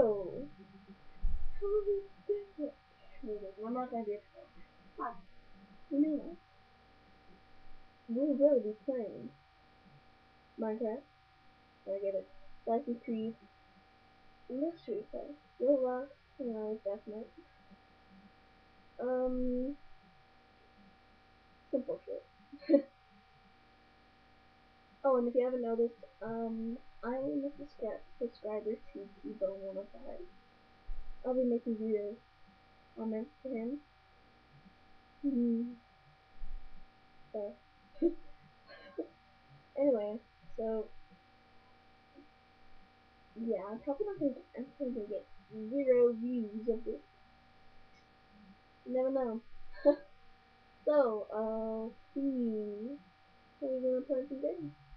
So, how are we doing? I'm not gonna do it. Hi, no, we will be playing Minecraft. I get it. Assassin's Creed, Mystery Quest, Roblox, Deathmatch. Simple shit. Oh, and if you haven't noticed, I am a subscriber to T-Bone105. I'll be making videos comments to him. So, anyway, so, yeah, I'm probably not gonna get 0 views of this. You never know. So, see, what are we gonna play today?